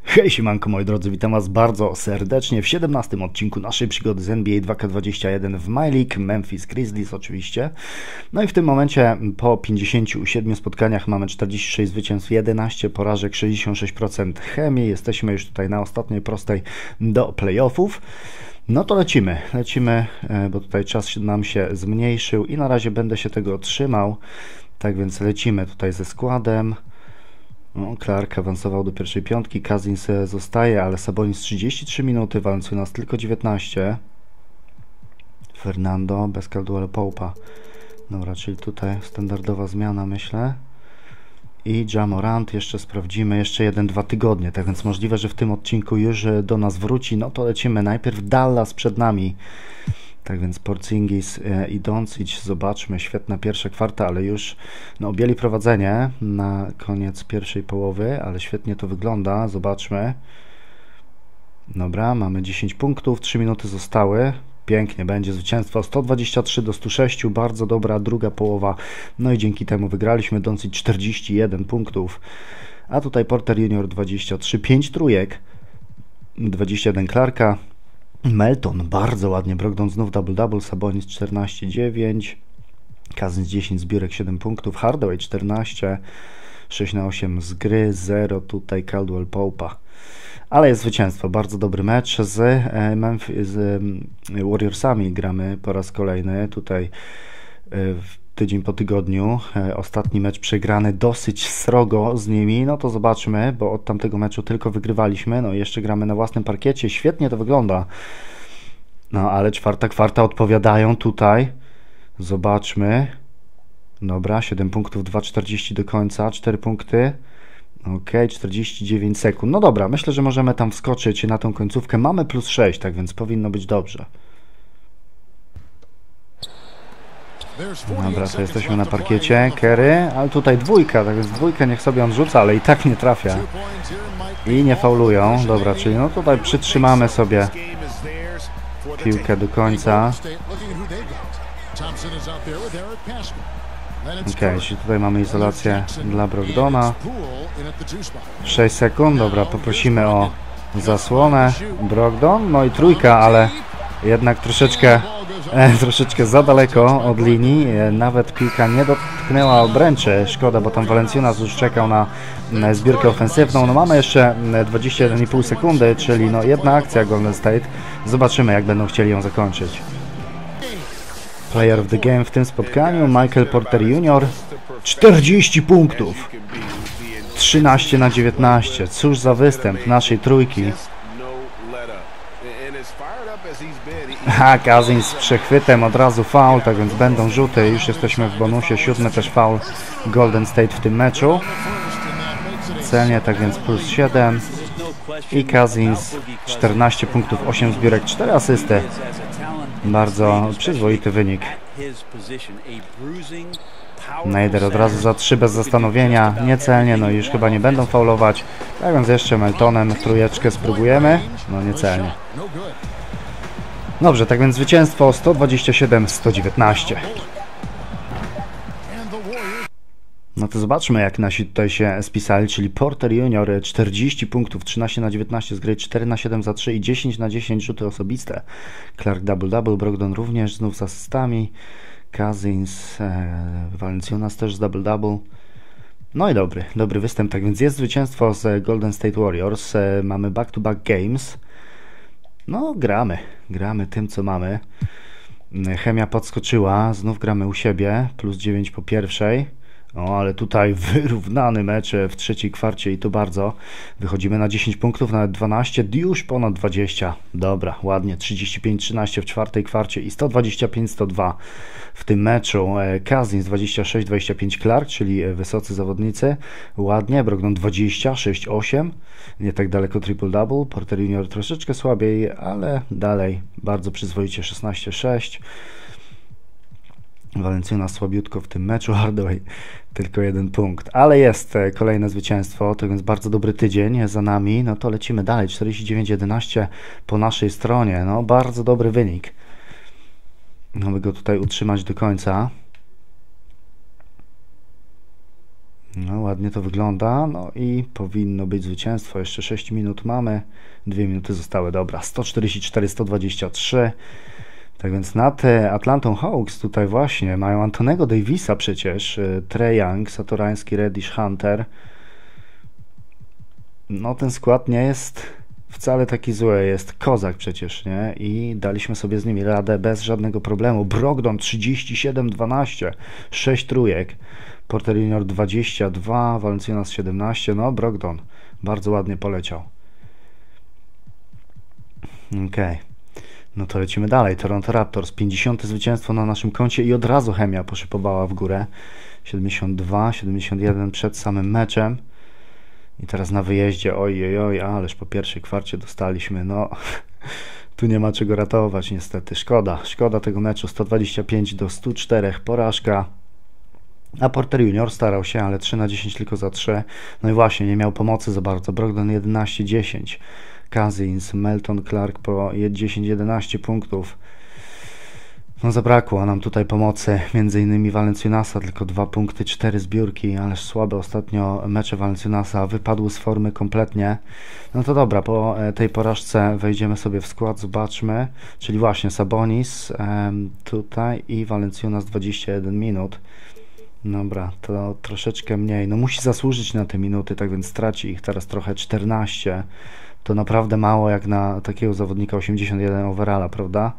Hej siemanko moi drodzy, witam was bardzo serdecznie w 17 odcinku naszej przygody z NBA 2K21 w My League, Memphis Grizzlies oczywiście. No i w tym momencie po 57 spotkaniach mamy 46 zwycięstw, 11 porażek, 66% chemii. Jesteśmy już tutaj na ostatniej prostej do playoffów. No to lecimy, bo tutaj czas nam się zmniejszył i na razie będę się tego trzymał. Tak więc lecimy tutaj ze składem. No, Clark awansował do pierwszej piątki, Cousins zostaje, ale Sabonis 33 minuty, Valanciunas tylko 19. Fernando bez Caldwell Pope'a. Dobra, czyli tutaj standardowa zmiana, myślę. I Ja Morant jeszcze sprawdzimy, jeszcze 1-2 tygodnie, tak więc możliwe, że w tym odcinku już do nas wróci. No to lecimy, najpierw Dallas przed nami. Tak więc Porzingis i Doncic, zobaczmy, świetna pierwsza kwarta, ale już objęli prowadzenie na koniec pierwszej połowy, ale świetnie to wygląda, zobaczmy. Dobra, mamy 10 punktów, 3 minuty zostały, pięknie, będzie zwycięstwo 123-106, bardzo dobra druga połowa, no i dzięki temu wygraliśmy. Doncic 41 punktów, a tutaj Porter Junior 23, 5 trójek, 21 Clarka. Melton bardzo ładnie, Brogdon znów double-double, Sabonis 14-9, Cousins 10 zbiórek, 7 punktów, Hardaway 14, 6/8 z gry, 0 tutaj Caldwell Pope'a. Ale jest zwycięstwo, bardzo dobry mecz z Warriorsami, gramy po raz kolejny tutaj tydzień po tygodniu, ostatni mecz przegrany dosyć srogo z nimi, no to zobaczmy, bo od tamtego meczu tylko wygrywaliśmy, no i jeszcze gramy na własnym parkiecie, świetnie to wygląda, no ale czwarta kwarta odpowiadają tutaj, zobaczmy, dobra, 7 punktów, 2,40 do końca, 4 punkty, ok, 49 sekund, no dobra, myślę, że możemy tam wskoczyć na tą końcówkę, mamy plus 6, tak więc powinno być dobrze. Dobra, to jesteśmy na parkiecie, Kerry, ale tutaj dwójka, tak więc dwójkę niech sobie on rzuca, ale i tak nie trafia. I nie faulują, dobra, czyli no tutaj przytrzymamy sobie piłkę do końca. Ok, czyli tutaj mamy izolację dla Brogdona. 6 sekund, dobra, poprosimy o zasłonę. Brogdon, no i trójka, ale jednak troszeczkę za daleko od linii, nawet piłka nie dotknęła obręczy, szkoda, bo tam Valanciunas już czekał na zbiórkę ofensywną. No mamy jeszcze 21,5 sekundy, czyli no jedna akcja Golden State, zobaczymy jak będą chcieli ją zakończyć. Player of the game w tym spotkaniu, Michael Porter Jr. 40 punktów, 13/19, cóż za występ naszej trójki. A Cousins z przechwytem, od razu foul, tak więc będą rzuty, już jesteśmy w bonusie, 7 też foul Golden State w tym meczu. Celnie, tak więc plus 7 i Cousins 14 punktów, 8 zbiórek, 4 asysty. Bardzo przyzwoity wynik. Nader od razu za 3 bez zastanowienia, niecelnie, no i już chyba nie będą faulować, tak więc jeszcze Meltonem trójeczkę spróbujemy, no niecelnie. Dobrze, tak więc zwycięstwo 127-119. No to zobaczmy jak nasi tutaj się spisali, czyli Porter Junior 40 punktów, 13/19 z gry, 4/7 za 3 i 10/10 rzuty osobiste. Clark double-double, Brogdon również znów z asystami, Cousins, Valanciunas też z double-double. No i dobry występ, tak więc jest zwycięstwo z Golden State Warriors, mamy back-to-back games. No gramy tym co mamy. Chemia podskoczyła, znów gramy u siebie, plus 9 po pierwszej. O, ale tutaj wyrównany mecz w trzeciej kwarcie i to bardzo. Wychodzimy na 10 punktów, nawet 12, już ponad 20. Dobra, ładnie, 35-13 w czwartej kwarcie i 125-102 w tym meczu. Cousins 26-25 Clark, czyli wysocy zawodnicy. Ładnie, Brogdon 20-6-8. Nie tak daleko triple-double. Porter Junior troszeczkę słabiej, ale dalej bardzo przyzwoicie 16-6. Valanciunas słabiutko w tym meczu, Hardaway tylko 1 punkt, ale jest kolejne zwycięstwo, to więc bardzo dobry tydzień za nami, no to lecimy dalej, 49-11 po naszej stronie, no bardzo dobry wynik, aby go tutaj utrzymać do końca. No ładnie to wygląda, no i powinno być zwycięstwo. Jeszcze 6 minut mamy, 2 minuty zostały, dobra, 144-123. Tak więc nad Atlantą Hawks tutaj właśnie mają Antonego Davisa przecież, Trae Young, Satorański, Reddish, Hunter. No ten skład nie jest wcale taki zły, jest kozak przecież, nie? I daliśmy sobie z nimi radę bez żadnego problemu. Brogdon 37-12, 6 trójek. Porter Junior 22, Valanciunas 17, no Brogdon bardzo ładnie poleciał. Okej. No to lecimy dalej. Toronto Raptors, 50. zwycięstwo na naszym koncie i od razu chemia poszypowała w górę. 72, 71 przed samym meczem. I teraz na wyjeździe, oj, ależ po pierwszej kwarcie dostaliśmy, no tu nie ma czego ratować niestety. Szkoda tego meczu, 125-104, porażka. A Porter Junior starał się, ale 3/10 tylko za 3. No i właśnie, nie miał pomocy za bardzo. Brogdon 11-10. Cousins, Melton, Clark po 10-11 punktów. No zabrakło nam tutaj pomocy, między innymi Valanciunasa, tylko 2 punkty, 4 zbiórki, ależ słabe ostatnio mecze Valanciunasa, wypadły z formy kompletnie. No to dobra, po tej porażce wejdziemy sobie w skład, zobaczmy, czyli właśnie Sabonis tutaj i Valanciunas 21 minut. Dobra, to troszeczkę mniej, no musi zasłużyć na te minuty, tak więc straci ich teraz trochę, 14. To naprawdę mało jak na takiego zawodnika, 81 overalla, prawda?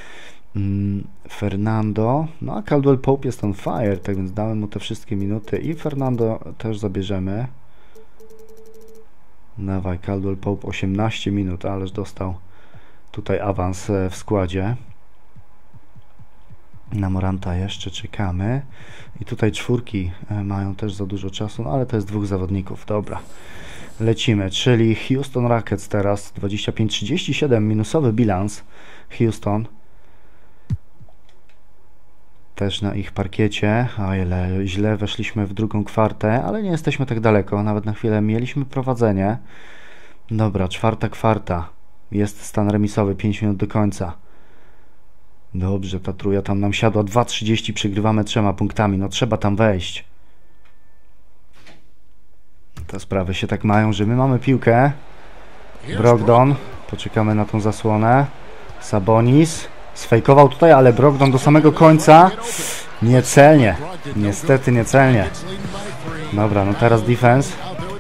Fernando, no a Caldwell Pope jest on fire, tak więc dałem mu te wszystkie minuty i Fernando też zabierzemy. Dawaj, Caldwell Pope 18 minut, ależ dostał tutaj awans w składzie. Na Moranta jeszcze czekamy i tutaj czwórki mają też za dużo czasu, no ale to jest 2 zawodników, dobra. Lecimy, czyli Houston Rockets teraz 25-37, minusowy bilans. Houston też na ich parkiecie, o ile źle weszliśmy w drugą kwartę, ale nie jesteśmy tak daleko, nawet na chwilę mieliśmy prowadzenie. Dobra, 4. kwarta, jest stan remisowy, 5 minut do końca. Dobrze, ta trójka tam nam siadła, 2:30, przegrywamy 3 punktami, no trzeba tam wejść. Te sprawy się tak mają, że my mamy piłkę. Brogdon, poczekamy na tą zasłonę. Sabonis sfejkował tutaj, ale Brogdon do samego końca niecelnie, niestety niecelnie. Dobra, no teraz defense.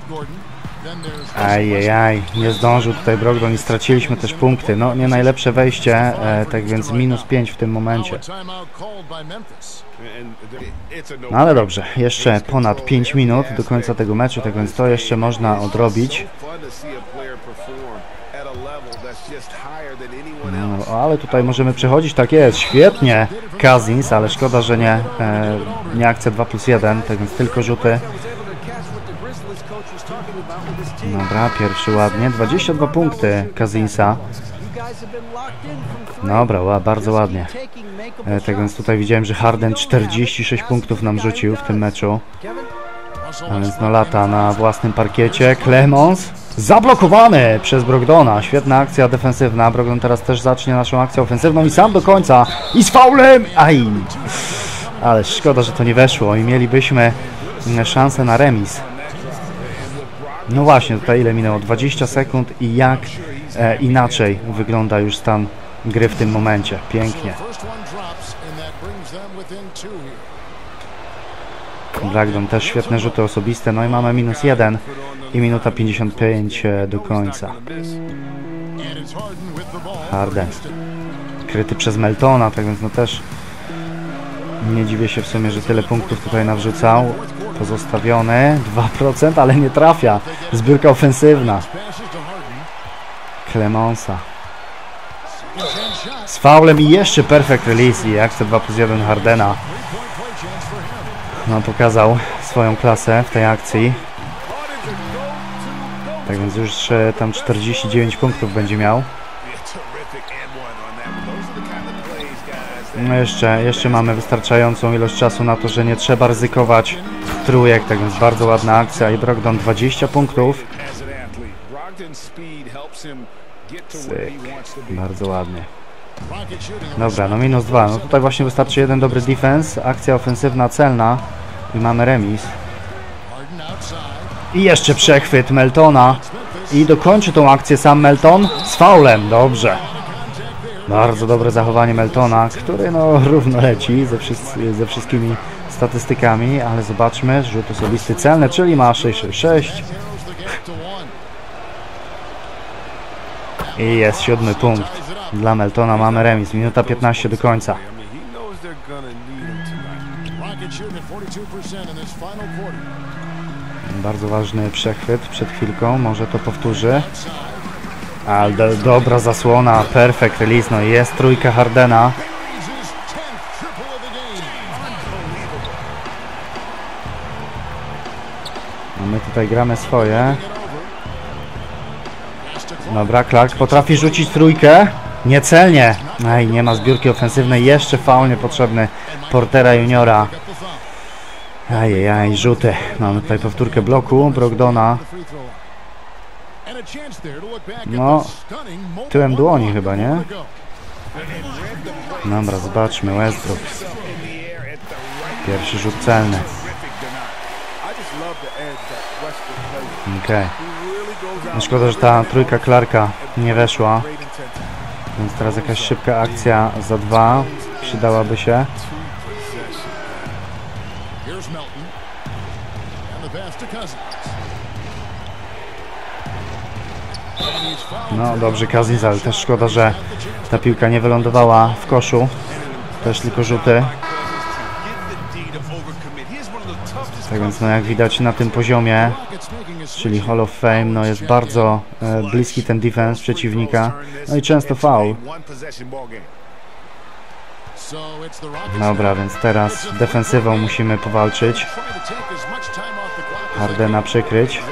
Ajajaj, nie zdążył tutaj Brogdon i straciliśmy też punkty. No nie najlepsze wejście, tak więc -5 w tym momencie. No ale dobrze, jeszcze ponad 5 minut do końca tego meczu, tak więc to jeszcze można odrobić. No, ale tutaj możemy przechodzić, tak jest, świetnie Cousins, ale szkoda, że nie akcja 2+1, tak więc tylko rzuty. Dobra, pierwszy ładnie, 22 punkty Cousinsa. Dobra, bardzo ładnie. Tak więc tutaj widziałem, że Harden 46 punktów nam rzucił w tym meczu. A więc no lata na własnym parkiecie. Clemons zablokowany przez Brogdona. Świetna akcja defensywna. Brogdon teraz też zacznie naszą akcję ofensywną i sam do końca. I z faulem! Aj! Ale szkoda, że to nie weszło i mielibyśmy szansę na remis. No właśnie, tutaj ile minęło? 20 sekund i jak inaczej wygląda już stan gry w tym momencie. Pięknie. Brogdon też świetne rzuty osobiste. No i mamy -1 i minuta 55 do końca. Harden kryty przez Meltona, tak więc no też nie dziwię się w sumie, że tyle punktów tutaj nawrzucał. Pozostawiony 2%, ale nie trafia. Zbiórka ofensywna Clemonsa z faulem i jeszcze perfect release i akcja 2+1 Hardena. No, pokazał swoją klasę w tej akcji. Tak więc już tam 49 punktów będzie miał. No jeszcze mamy wystarczającą ilość czasu na to, że nie trzeba ryzykować trójek, tak więc bardzo ładna akcja i Brogdon 20 punktów. Cyk. Bardzo ładnie. Dobra, no -2. No tutaj właśnie wystarczy jeden dobry defense, akcja ofensywna celna i mamy remis. I jeszcze przechwyt Meltona. I dokończy tą akcję sam Melton z faulem. Dobrze. Bardzo dobre zachowanie Meltona, który no równo leci ze wszystkimi statystykami, ale zobaczmy, rzut osobisty celny, czyli ma 6-6. I jest 7. punkt dla Meltona, mamy remis, minuta 15 do końca. Bardzo ważny przechwyt przed chwilką, może to powtórzy. Ale dobra zasłona, perfect release, no i jest trójka Hardena. No my tutaj gramy swoje. Dobra, Clark potrafi rzucić trójkę. Niecelnie. Aj, nie ma zbiórki ofensywnej, jeszcze faul niepotrzebny Portera Juniora. Ajajaj, rzuty. Mamy tutaj powtórkę bloku Brogdona. No, tyłem dłoni chyba, nie? Dobra, zobaczmy, Westbrook. Pierwszy rzut celny. Okej. No szkoda, że ta trójka Clarka nie weszła. Więc teraz jakaś szybka akcja za 2 przydałaby się. No dobrze, Cousins, ale też szkoda, że ta piłka nie wylądowała w koszu. Też tylko rzuty. Tak więc no jak widać na tym poziomie, czyli Hall of Fame, no jest bardzo bliski ten defense przeciwnika. No i często foul. Dobra, więc teraz defensywą musimy powalczyć. Hardena przykryć.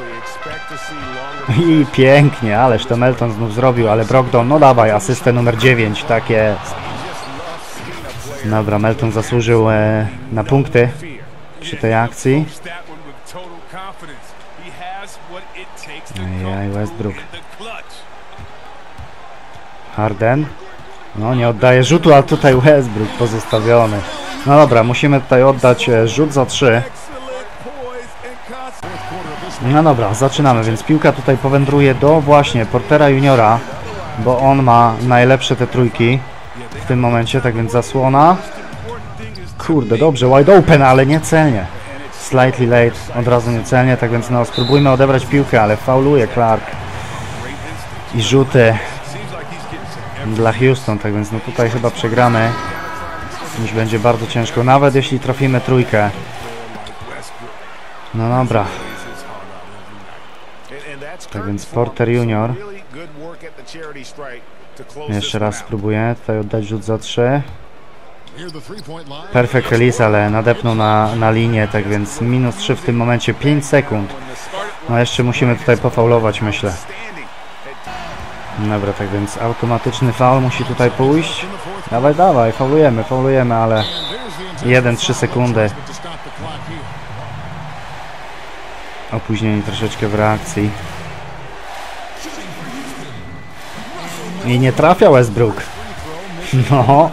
I pięknie, ależ to Melton znów zrobił, ale Brogdon, no dawaj, asystę numer 9, tak jest. Dobra, Melton zasłużył na punkty przy tej akcji. Ejej, Westbrook. Harden. No nie oddaje rzutu, a tutaj Westbrook pozostawiony. No dobra, musimy tutaj oddać rzut za 3. No dobra, zaczynamy, więc piłka tutaj powędruje do właśnie Portera Juniora, bo on ma najlepsze te trójki w tym momencie, tak więc zasłona. Kurde, dobrze, wide open, ale niecelnie. Slightly late, od razu niecelnie, tak więc no spróbujmy odebrać piłkę, ale fauluje Clark. I rzuty dla Houston, tak więc no tutaj chyba przegramy. Już będzie bardzo ciężko, nawet jeśli trafimy trójkę. No dobra. Tak więc Porter Junior. Jeszcze raz spróbuję tutaj oddać rzut za 3. Perfect release, ale nadepnął na linię, tak więc minus 3 w tym momencie, 5 sekund. No jeszcze musimy tutaj pofaulować, myślę. Dobra, tak więc automatyczny faul musi tutaj pójść. Dawaj, dawaj, faulujemy, ale 1-3 sekundy. Opóźnienie troszeczkę w reakcji. I nie trafia Westbrook. No.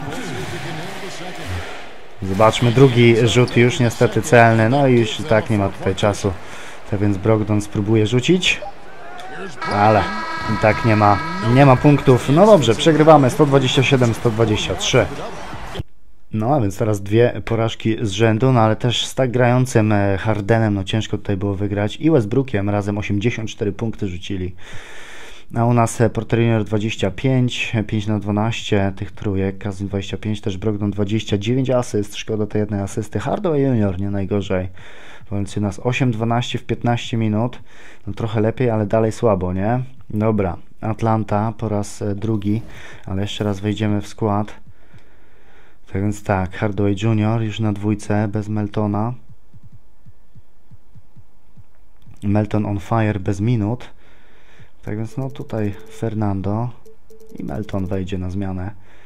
Zobaczmy, drugi rzut już niestety celny. No i już i tak nie ma tutaj czasu. Tak więc Brogdon spróbuje rzucić. Ale i tak nie ma punktów. No dobrze, przegrywamy 127-123. No a więc teraz 2 porażki z rzędu, no ale też z tak grającym Hardenem, no ciężko tutaj było wygrać. I Westbrookiem razem 84 punkty rzucili. A u nas Porter Junior 25, 5 na 12 tych trójek, Cousins 25, też Brogdon 29 asyst, szkoda tej jednej asysty. Hardaway Junior nie najgorzej, więc u nas 8-12 w 15 minut, no trochę lepiej, ale dalej słabo, nie? Dobra, Atlanta po raz drugi, ale jeszcze raz wejdziemy w skład. Tak więc tak, Hardaway Junior już na dwójce, bez Meltona. Melton on fire bez minut. Tak więc no tutaj Fernando i Melton wejdzie na zmianę.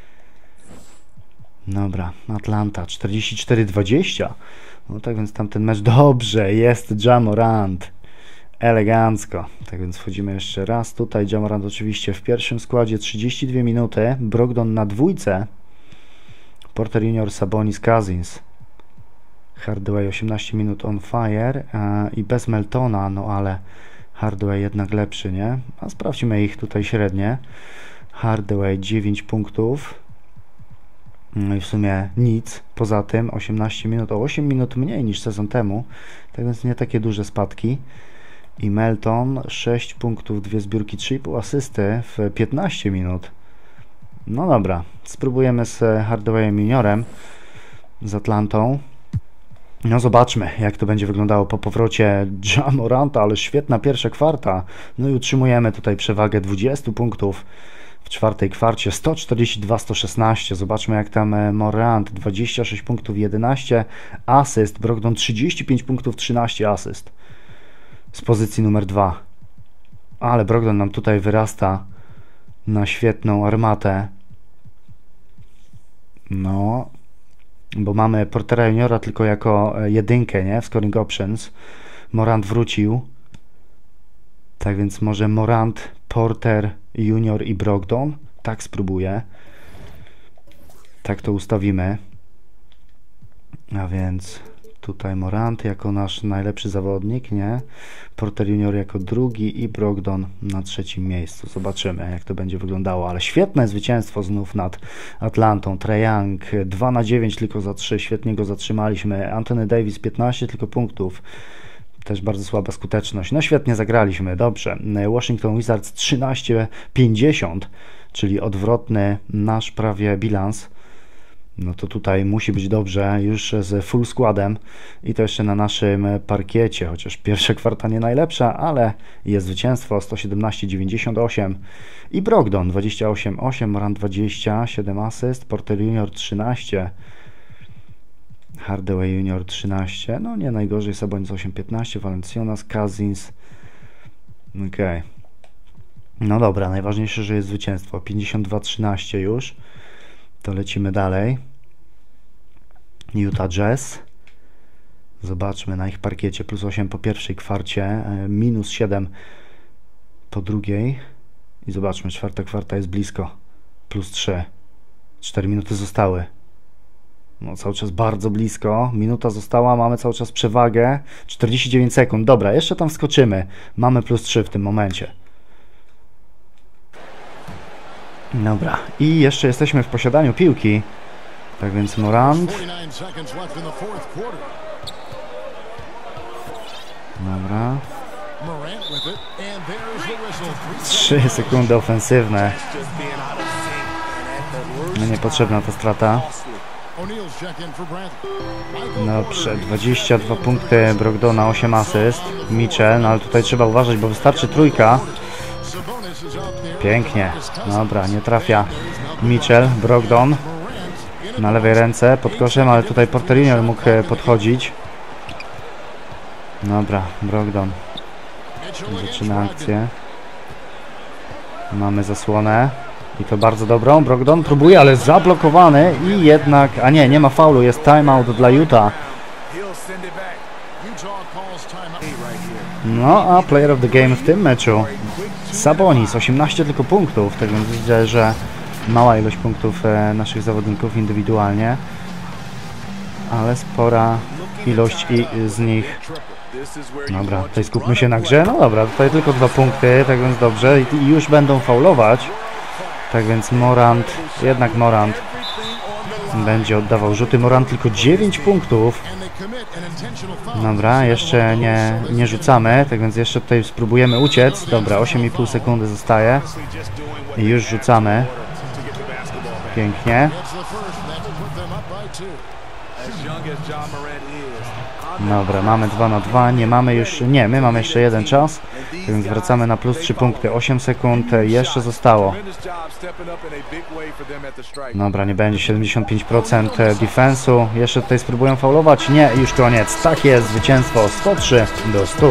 Dobra, Atlanta 44-20. No tak więc tamten mecz dobrze, jest Ja Morant. Elegancko. Tak więc wchodzimy jeszcze raz. Tutaj Ja Morant oczywiście w pierwszym składzie 32 minuty. Brogdon na dwójce. Porter Junior, Sabonis, Cousins. Hardaway 18 minut on fire i bez Meltona, no ale Hardaway jednak lepszy, nie? A sprawdźmy ich tutaj średnie. Hardaway 9 punktów. No i w sumie nic. Poza tym 18 minut, o 8 minut mniej niż sezon temu. Tak więc nie takie duże spadki. I Melton 6 punktów, 2 zbiórki, 3,5 asysty w 15 minut. No dobra, spróbujemy z Hardawayem juniorem, z Atlantą. No zobaczmy, jak to będzie wyglądało po powrocie Ja Moranta, ale świetna pierwsza kwarta. No i utrzymujemy tutaj przewagę 20 punktów w czwartej kwarcie, 142-116. Zobaczmy, jak tam Morant, 26 punktów, 11 asyst, Brogdon 35 punktów, 13 asyst z pozycji numer 2. Ale Brogdon nam tutaj wyrasta na świetną armatę. No, bo mamy Portera juniora tylko jako jedynkę, nie? W scoring options. Morant wrócił. Tak więc może Morant, Porter junior i Brogdon. Tak spróbuję. Tak to ustawimy. A więc tutaj Morant jako nasz najlepszy zawodnik, nie? Porter junior jako drugi i Brogdon na trzecim miejscu. Zobaczymy, jak to będzie wyglądało, ale świetne zwycięstwo znów nad Atlantą. Trae Young 2/9 tylko za 3, świetnie go zatrzymaliśmy. Anthony Davis 15 tylko punktów. Też bardzo słaba skuteczność. No świetnie zagraliśmy, dobrze. Washington Wizards 13-50, czyli odwrotny nasz prawie bilans. No to tutaj musi być dobrze, już z full składem i to jeszcze na naszym parkiecie, chociaż pierwsza kwarta nie najlepsza, ale jest zwycięstwo 117-98 i Brogdon 28-8, Morant 20, 7 asyst, Porter junior 13, Hardaway junior 13, no nie najgorzej, Sabonis 8-15, Valanciunas, Cousins, okej. No dobra, najważniejsze, że jest zwycięstwo, 52-13 już. To lecimy dalej. Utah Jazz. Zobaczmy na ich parkiecie. Plus 8 po pierwszej kwarcie. Minus 7 po drugiej. I zobaczmy, czwarta kwarta jest blisko. Plus 3. 4 minuty zostały. No cały czas bardzo blisko. Minuta została. Mamy cały czas przewagę. 49 sekund. Dobra, jeszcze tam wskoczymy. Mamy plus 3 w tym momencie. Dobra, i jeszcze jesteśmy w posiadaniu piłki. Tak więc Morant. Dobra. 3 sekundy ofensywne. No niepotrzebna ta strata. Dobrze, 22 punkty Brogdona, 8 asyst. Mitchell, no ale tutaj trzeba uważać, bo wystarczy trójka. Pięknie. Dobra, nie trafia Mitchell. Brogdon na lewej ręce pod koszem, ale tutaj Porter junior mógł podchodzić. Dobra, Brogdon zaczyna akcję. Mamy zasłonę i to bardzo dobrą. Brogdon próbuje, ale zablokowany i jednak, a nie, nie ma faulu, jest timeout dla Utah. No, a player of the game w tym meczu Sabonis, 18 tylko punktów, tak więc widzę, że mała ilość punktów naszych zawodników indywidualnie, ale spora ilość i z nich. Dobra, tutaj skupmy się na grze. No dobra, tutaj tylko 2 punkty, tak więc dobrze i już będą faulować. Tak więc Morant, jednak Morant będzie oddawał rzuty. Morant tylko 9 punktów. Dobra, jeszcze nie rzucamy, tak więc jeszcze tutaj spróbujemy uciec. Dobra, 8,5 sekundy zostaje i już rzucamy. Pięknie. Dobra, mamy 2 na 2, nie mamy już, nie, my mamy jeszcze jeden czas, więc wracamy na plus 3 punkty, 8 sekund jeszcze zostało. Dobra, nie będzie, 75% defensu, jeszcze tutaj spróbują faulować, nie, już koniec, tak jest, zwycięstwo 103-100.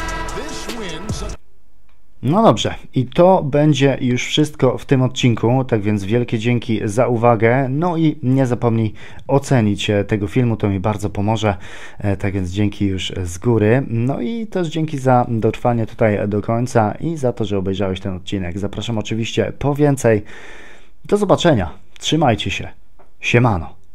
No dobrze, i to będzie już wszystko w tym odcinku, tak więc wielkie dzięki za uwagę, no i nie zapomnij ocenić tego filmu, to mi bardzo pomoże, tak więc dzięki już z góry, no i też dzięki za dotrwanie tutaj do końca i za to, że obejrzałeś ten odcinek. Zapraszam oczywiście po więcej, do zobaczenia, trzymajcie się, siemano.